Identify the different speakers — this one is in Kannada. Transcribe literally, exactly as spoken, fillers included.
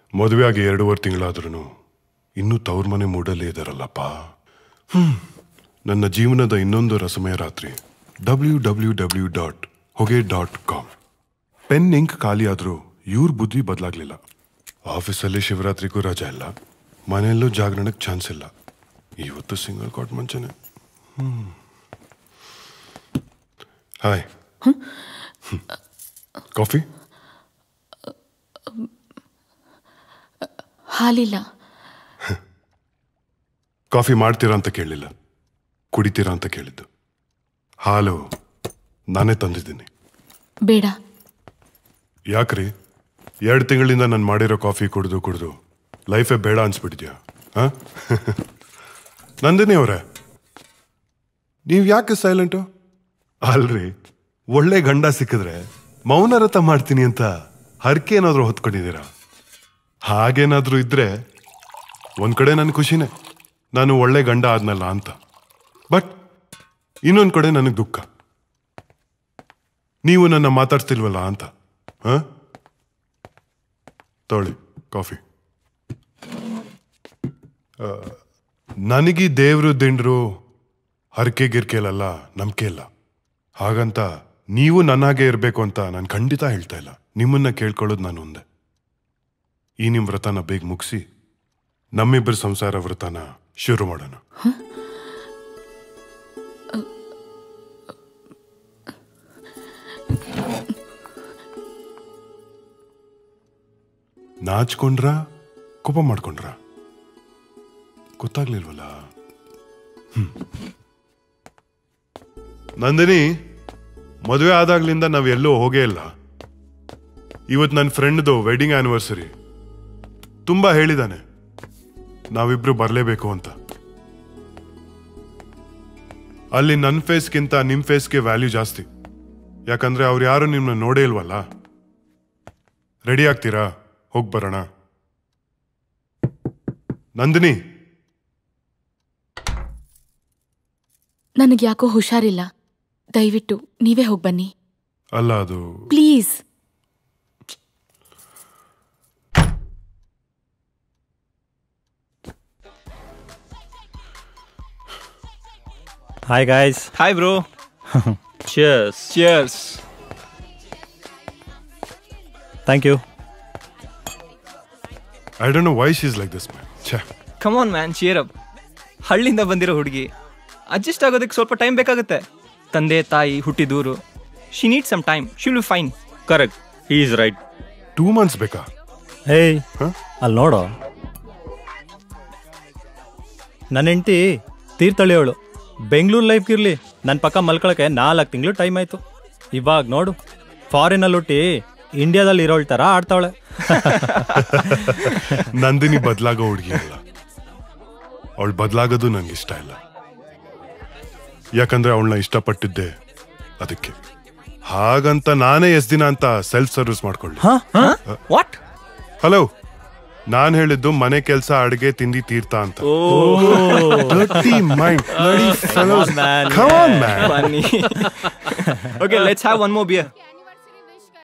Speaker 1: ಮದುವೆ ಆಗಿ ಎರಡೂವರೆ ತಿಂಗಳಾದ್ರೂ ಇನ್ನೂ ತವ್ರ ಮನೆ ಮೂಡಲ್ಲೇ ಇದಾರಲ್ಲಪ್ಪ. ಹ್ಮ್ ನನ್ನ ಜೀವನದ ಇನ್ನೊಂದು ರಸಮಯ ರಾತ್ರಿ. ಡಬ್ಲ್ಯೂ ಡಬ್ಲ್ಯೂ ಡಬ್ಲ್ಯೂ ಡಾಟ್ ಹೊಗೆ ಡಾಟ್ ಕಾಮ್. ಪೆನ್ ಇಂಕ್ ಖಾಲಿ ಆದ್ರೂ ಇವ್ರ ಬುದ್ಧಿ ಬದಲಾಗ್ಲಿಲ್ಲ. ಆಫೀಸಲ್ಲಿ ಶಿವರಾತ್ರಿಗೂ ರಜಾ ಇಲ್ಲ, ಮನೆಯಲ್ಲೂ ಜಾಗರಣಕ್ಕೆ ಚಾನ್ಸ್ ಇಲ್ಲ. ಇವತ್ತು ಸಿಂಗಲ್ ಕಾಟ್ ಮುಂಚೆನೆ. ಹ್ಮ್ ಹಾಯ್. ಕಾಫಿ?
Speaker 2: ಹಾಲಿಲ್ಲ.
Speaker 1: ಕಾಫಿ ಮಾಡ್ತೀರಾ ಅಂತ ಕೇಳಲಿಲ್ಲ, ಕುಡಿತೀರಾ ಅಂತ ಕೇಳಿದ್ದು. ಹಾಲು ನಾನೇ ತಂದಿದ್ದೀನಿ.
Speaker 2: ಬೇಡ.
Speaker 1: ಯಾಕ್ರಿ? ಎರಡು ತಿಂಗಳಿಂದ ನಾನು ಮಾಡಿರೋ ಕಾಫಿ ಕುಡಿದು ಕುಡಿದು ಲೈಫೇ ಬೇಡ ಅನ್ಸ್ಬಿಟ್ಟಿದ್ಯಾ? ಹಾ ನಂದಿನಿ ಅವರೇ, ನೀವು ಯಾಕೆ ಸೈಲೆಂಟು? ಅಲ್ರಿ, ಒಳ್ಳೆ ಗಂಡ ಸಿಕ್ಕಿದ್ರೆ ಮೌನರತ ಮಾಡ್ತೀನಿ ಅಂತ ಹರಕೆ ಏನಾದರೂ ಹೊತ್ಕೊಂಡಿದ್ದೀರಾ? ಹಾಗೇನಾದ್ರೂ ಇದ್ರೆ ಒಂದ್ ಕಡೆ ನನ್ನ ಖುಷಿನೇ, ನಾನು ಒಳ್ಳೆ ಗಂಡ ಆದ್ನಲ್ಲ ಅಂತ. ಬಟ್ ಇನ್ನೊಂದ್ ಕಡೆ ನನಗೆ ದುಃಖ, ನೀವು ನನ್ನ ಮಾತಾಡ್ತಿಲ್ವಲ್ಲ ಅಂತ. ಹ ತೊಳಿ ಕಾಫಿ. ನನಗೀ ದೇವ್ರು ದಿಂಡ್ರು ಹರಕೆ ಗಿರ್ಕೆಲಲ್ಲ ನಂಬಿಕೆ ಇಲ್ಲ. ಹಾಗಂತ ನೀವು ನನ್ನಾಗೆ ಇರಬೇಕು ಅಂತ ನಾನು ಖಂಡಿತ ಹೇಳ್ತಾ ಇಲ್ಲ. ನಿಮ್ಮನ್ನ ಕೇಳ್ಕೊಳ್ಳೋದು ನಾನು ಒಂದೇ, ಈ ನಿಮ್ಮ ವ್ರತನ ಬೇಗ ಮುಗಿಸಿ ನಮ್ಮಿಬ್ಬರ ಸಂಸಾರ ವ್ರತನ ಶುರು ಮಾಡೋಣ. ನಾಚ್ಕೊಂಡ್ರ ಕೋಪ ಮಾಡ್ಕೊಂಡ್ರ ಗೊತ್ತಾಗ್ಲಿಲ್ವಲ್ಲ. ಹ್ಮ್ ನಂದಿನಿ, ಮದುವೆ ಆದಾಗ್ಲಿಂದ ನಾವ್ ಎಲ್ಲೂ ಹೋಗೇ ಇಲ್ಲ. ಇವತ್ತು ನನ್ನ ಫ್ರೆಂಡ್ದು ವೆಡ್ಡಿಂಗ್ ಆನಿವರ್ಸರಿ. ತುಂಬಾ ಹೇಳಿದಾನೆ ನಾವಿಬ್ರು ಬರಲೇಬೇಕು ಅಂತ. ಅಲ್ಲಿ ನನ್ನ ಫೇಸ್ಗಿಂತ ನಿಮ್ ಫೇಸ್ಗೆ ವ್ಯಾಲ್ಯೂ ಜಾಸ್ತಿ, ಯಾಕಂದ್ರೆ ಅವ್ರು ಯಾರು ನಿಮ್ಮನ್ನ ನೋಡೇ ಇಲ್ವಲ್ಲ. ರೆಡಿ ಆಗ್ತೀರಾ? ಹೋಗ್ ಬರೋಣ. ನಂದಿನಿ,
Speaker 2: ನನಗೆ ಯಾಕೋ ಹುಷಾರಿಲ್ಲ, ದಯವಿಟ್ಟು ನೀವೇ ಹೋಗಿ ಬನ್ನಿ.
Speaker 1: ಅಲ್ಲ ಅದು
Speaker 2: please.
Speaker 3: Hi guys.
Speaker 4: Hi bro.
Speaker 3: Cheers.
Speaker 4: Cheers.
Speaker 3: Thank you.
Speaker 1: I don't know why she's like this, man. ಛೆ.
Speaker 4: Come on man, cheer up. ಹಳ್ಳಿಯಿಂದ ಬಂದಿರೋ ಹುಡುಗಿ, ಅಡ್ಜಸ್ಟ್ ಆಗೋದಕ್ಕೆ ಸ್ವಲ್ಪ ಟೈಮ್ ಬೇಕಾಗುತ್ತೆ. ತಂದೆ ತಾಯಿ ಹುಟ್ಟಿದೂರು. She need some time. She will be fine.
Speaker 3: Correct. He is right.
Speaker 1: Two months ಬೇಕಾ?
Speaker 3: Hey, ಅಲ್ಲಿ ನೋಡು, ನನ್ನ ಹೆಂಡತಿ ತೀರ್ಥಳಿಯವಳು. ಬೆಂಗಳೂರು ಲೈಫ್ಗಿರ್ಲಿ ನನ್ನ ಪಕ್ಕ ಮಲ್ಕೊಳಕ್ಕೆ ನಾಲ್ಕು ತಿಂಗಳು ಟೈಮ್ ಆಯ್ತು. ಇವಾಗ ನೋಡು, ಫಾರಿನಲ್ಲಿ ಹುಟ್ಟಿ ಇಂಡಿಯಾದಲ್ಲಿ ಇರೋಳ್ ತರ ಆಡ್ತಾವಳೆ.
Speaker 1: ನಂದಿನಿ ಬದಲಾಗೋ ಹುಡುಗಿ ಅಲ್ಲ, ಅವಳು ಬದಲಾಗೋದು ನಂಗೆ ಇಷ್ಟ ಇಲ್ಲ. ಯಾಕಂದ್ರೆ ಅವಳನ್ನ ಇಷ್ಟಪಟ್ಟಿದ್ದೆ ಅದಕ್ಕೆ. ಹಾಗಂತ ನಾನೇ ಎಷ್ಟ್ ದಿನ ಅಂತ ಸೆಲ್ಫ್ ಸರ್ವಿಸ್ ಮಾಡ್ಕೊಳ್ಳಿ.
Speaker 4: ವಾಟ್?
Speaker 1: ಹಲೋ, ನಾನ್ ಹೇಳಿದ್ದು ಮನೆ ಕೆಲಸ, ಅಡಿಗೆ, ತಿಂಡಿ, ತೀರ್ಥ ಅಂತ. Dirty mind. Bloody fellows. Come on, man.
Speaker 4: Funny. Okay, let's have one more beer.